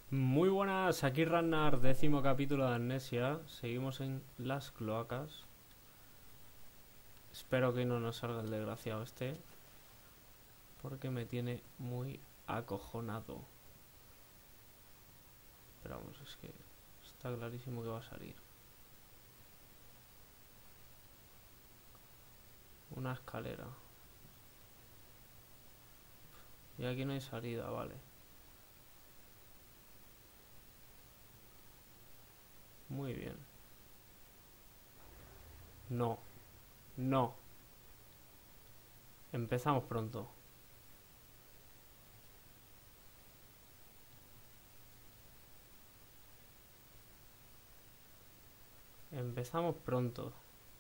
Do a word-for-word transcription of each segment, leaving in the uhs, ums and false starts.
Muy buenas, aquí Ragnar, décimo capítulo de Amnesia. Seguimos en las cloacas. Espero que no nos salga el desgraciado este, porque me tiene muy acojonado. Pero vamos, es que está clarísimo que va a salir. Una escalera. Y aquí no hay salida, vale. Muy bien. No, no. Empezamos pronto. Empezamos pronto.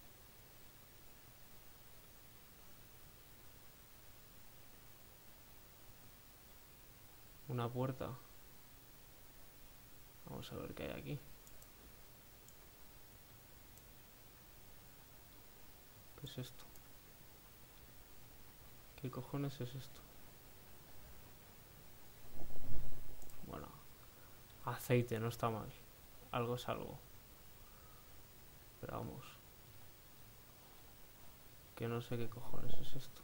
Una puerta. Vamos a ver qué hay aquí. ¿Qué es esto? ¿Qué cojones es esto? Bueno, aceite, no está mal. Algo es algo. Pero vamos, que no sé qué cojones es esto.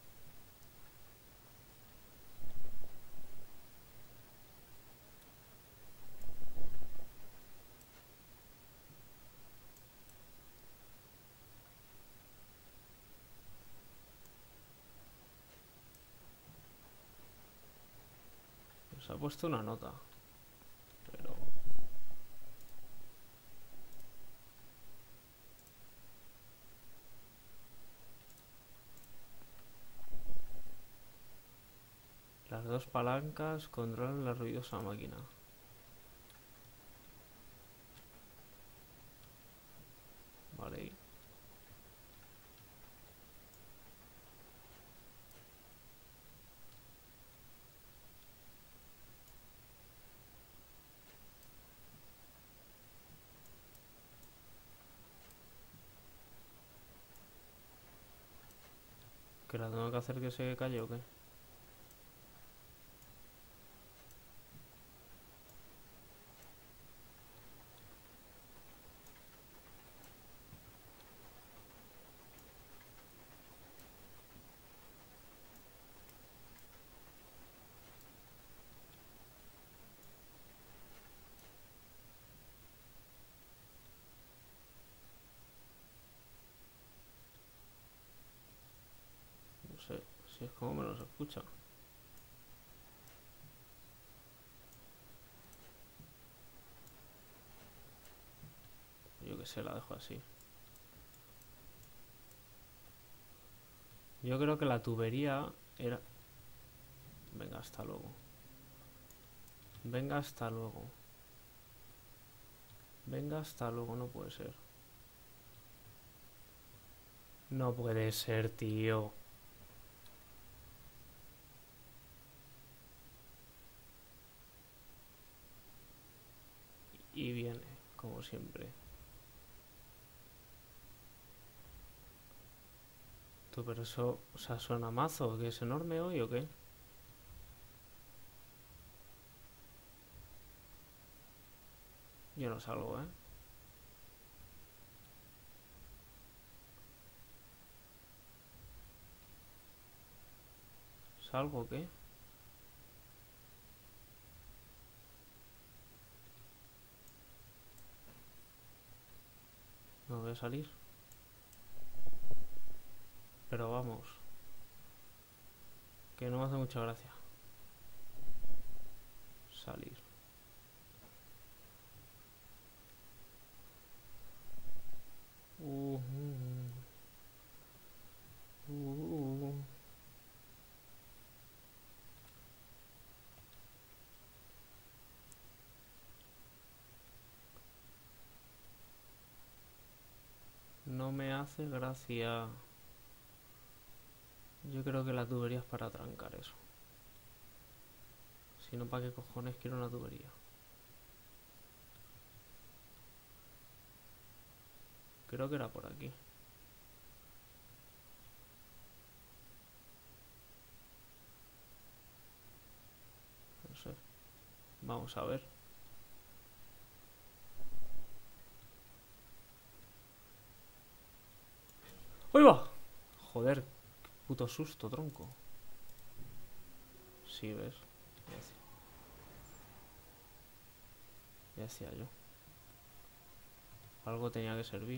Nos ha puesto una nota. Pero... Las dos palancas controlan la ruidosa máquina. Vale. ¿Que la tengo que hacer que se calle o qué? No sé, si es como me los escucha. Yo que sé, la dejo así. Yo creo que la tubería era... Venga, hasta luego. Venga, hasta luego. Venga, hasta luego, no puede ser. No puede ser, tío. Y viene, como siempre. Tú, pero eso, o sea, suena mazo, que es enorme hoy o qué? Yo no salgo, ¿eh? ¿Salgo o qué? No voy a salir. Pero vamos, que no me hace mucha gracia salir. Uh, uh, uh, uh. No me hace gracia. Yo creo que la tubería es para trancar eso. Si no, ¿para qué cojones quiero una tubería? Creo que era por aquí. No sé. Vamos a ver. ¡Uy, va! Joder, qué puto susto, tronco. Sí, ves. Ya decía, ya decía yo. Algo tenía que servir.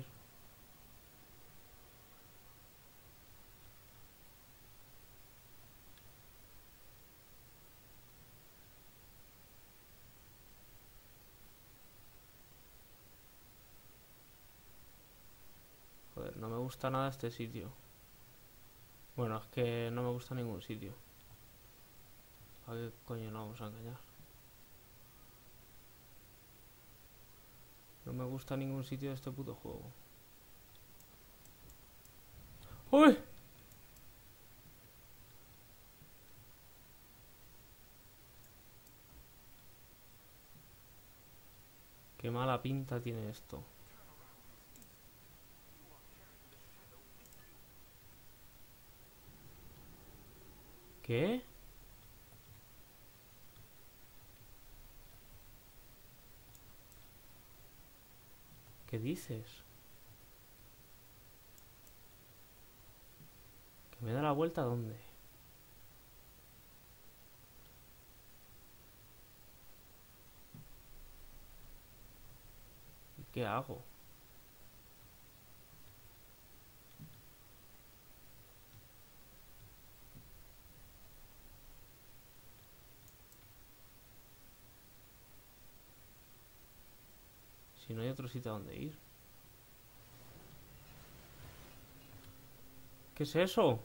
Joder, no me gusta nada este sitio. Bueno, es que no me gusta ningún sitio. ¿A qué coño no vamos a engañar? No me gusta ningún sitio de este puto juego. ¡Uy! Qué mala pinta tiene esto. ¿Qué? ¿Qué dices? ¿Que me da la vuelta a dónde? ¿Y qué hago? Si no hay otro sitio a donde ir. ¿Qué es eso?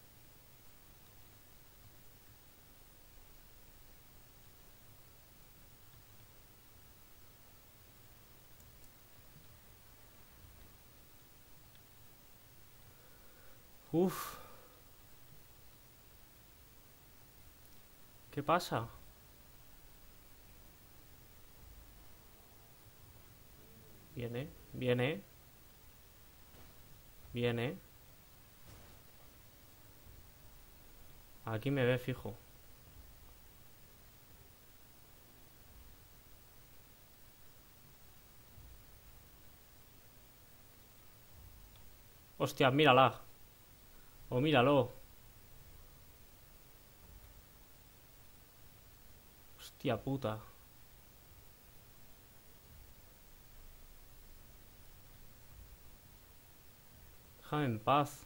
Uf. ¿Qué pasa? Viene, viene. Viene. Aquí me ve fijo. Hostia, mírala. O míralo. Hostia puta. Déjame en paz.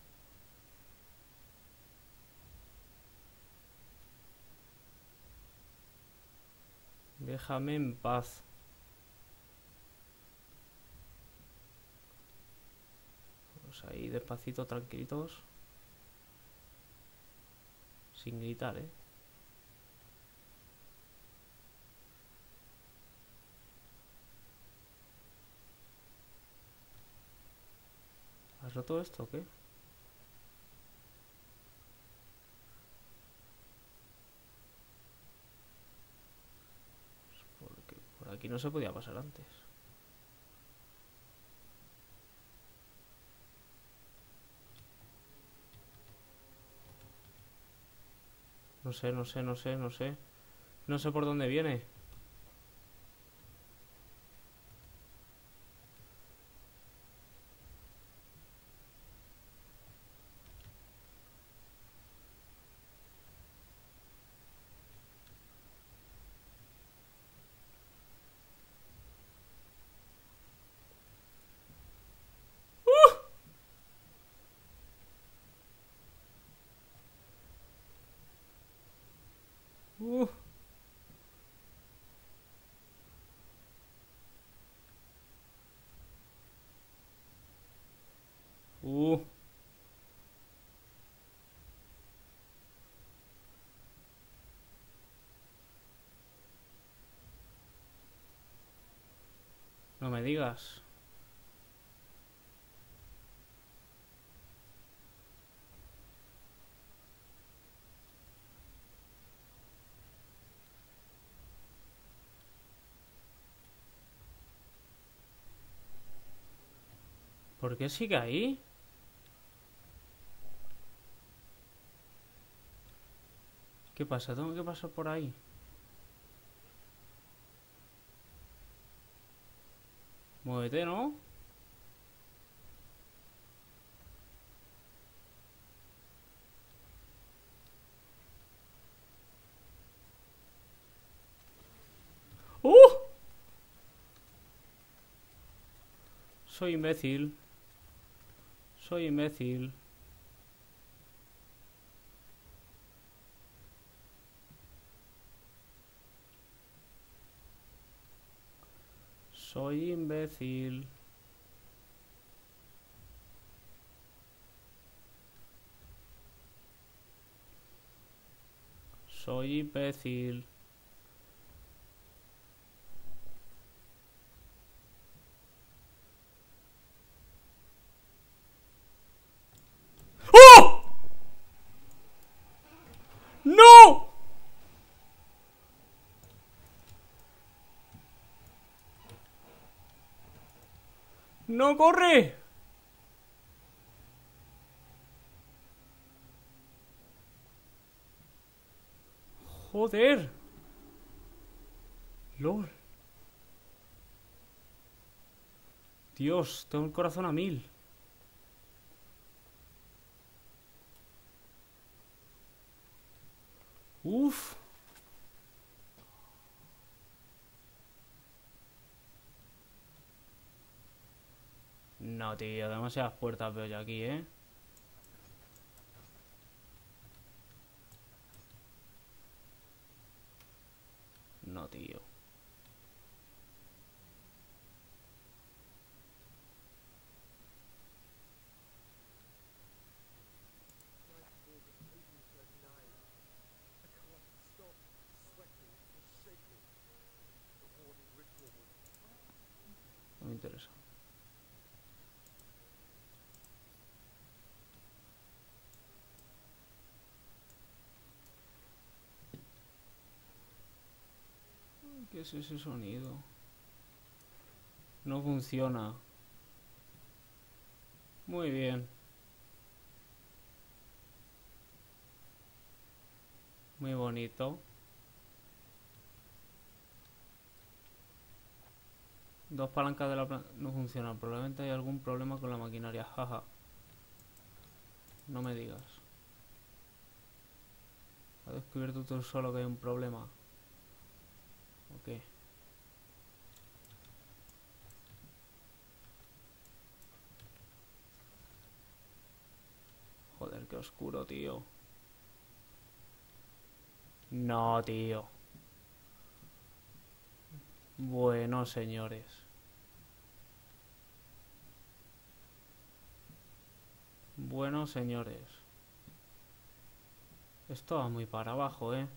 Déjame en paz. Vamos ahí despacito, tranquilitos. Sin gritar, ¿eh? ¿Has roto esto o qué? Porque por aquí no se podía pasar antes. No sé, no sé, no sé, no sé. No sé por dónde viene. Uh, uh. No me digas. ¿Por qué sigue ahí? ¿Qué pasa? ¿Tengo que pasar por ahí? Muévete, ¿no? ¡Uh! Soy imbécil. Soy imbécil. Soy imbécil. Soy imbécil. ¡Oh! ¡No! ¡No corre! Joder. LOL. Dios, tengo el corazón a mil. Uf. No, tío, demasiadas puertas veo yo aquí, ¿eh? No, tío. No me interesa. ¿Qué es ese sonido? No funciona. Muy bien. Muy bonito. Dos palancas de la planta no funcionan. Probablemente hay algún problema con la maquinaria. Jaja. No me digas. ¿Has descubierto tú solo que hay un problema? Ok. Joder, qué oscuro, tío. No, tío. Bueno, señores. Bueno, señores. Esto va muy para abajo, ¿eh?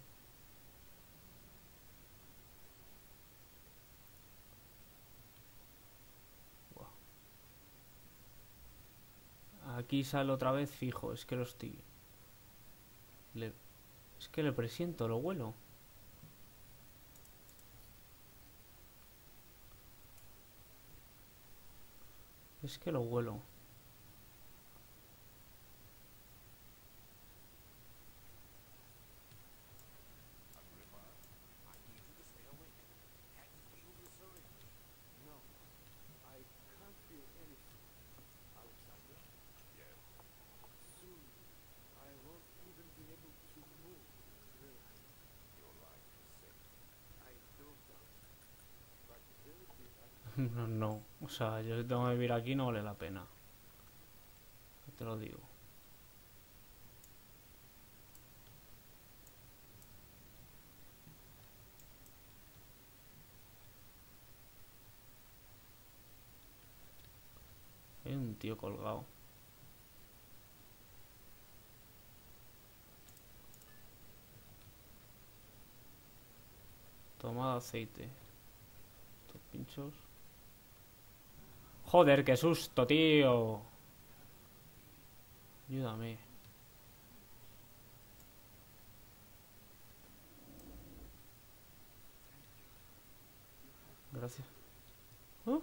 Buah. Aquí sale otra vez fijo. Es que lo estoy... Le... Es que le presiento, lo huelo. Es que lo huelo. No, no. O sea, yo si tengo que vivir aquí no vale la pena. Te lo digo. Hay un tío colgado. Toma de aceite. Estos pinchos. Joder, qué susto, tío. Ayúdame. Gracias. ¿Oh?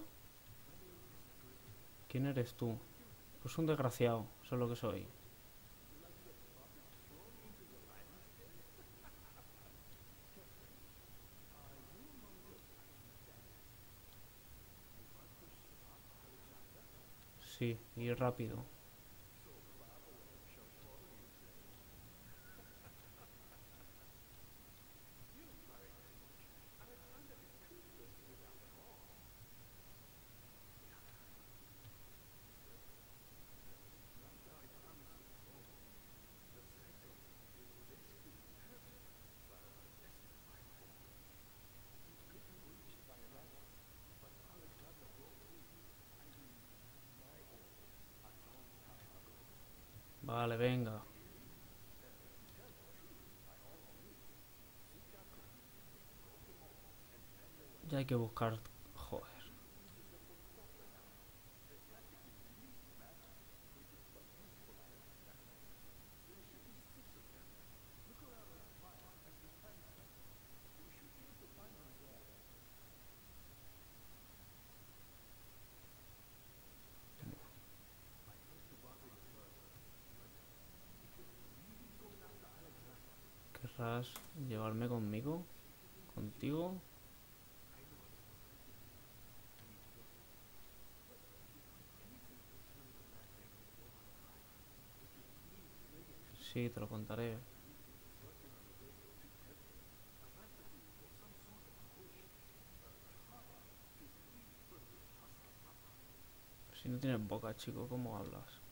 ¿Quién eres tú? Pues un desgraciado, eso es lo que soy. Sí, y rápido. Vale, venga. Ya hay que buscar... Joder. ¿Querrás llevarme conmigo? ¿Contigo? Sí, te lo contaré. Si no tienes boca, chico, ¿cómo hablas?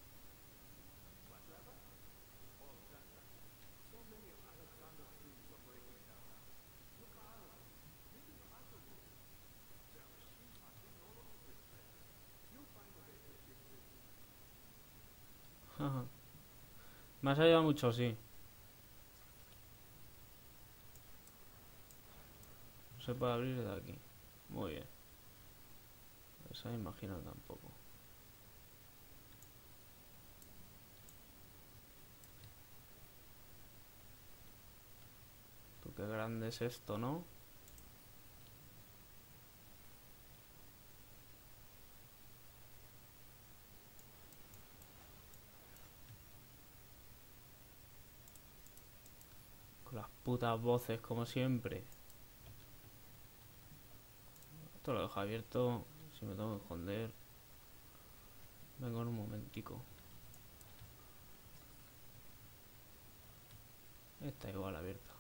Me has ayudado mucho, sí. No se puede abrir de aquí. Muy bien. Esa me imagino tampoco. Tú qué grande es esto, ¿no? Con las putas voces, como siempre. Esto lo dejo abierto. Si me tengo que esconder. Vengo en un momentico. Está igual abierta.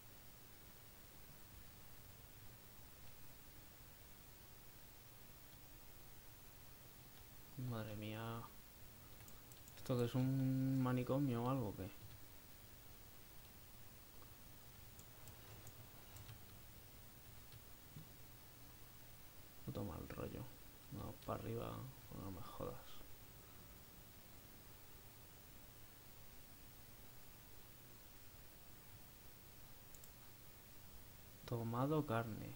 Madre mía. ¿Esto que es un manicomio o algo que? Puto mal rollo. Vamos para arriba. No me jodas. Tomado carne.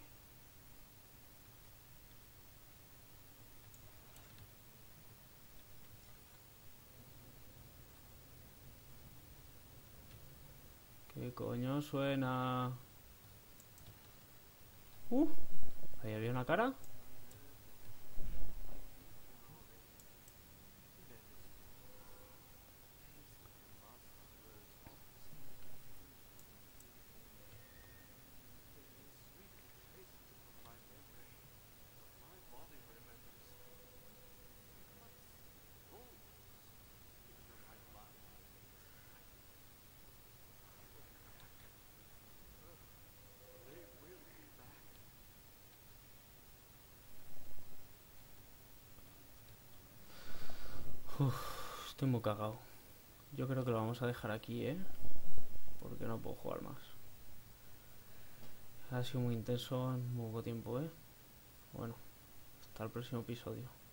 ¿Qué coño suena? Uh, ahí había una cara. Uf, estoy muy cagado. Yo creo que lo vamos a dejar aquí, ¿eh? Porque no puedo jugar más. Ha sido muy intenso en muy poco tiempo, ¿eh? Bueno, hasta el próximo episodio.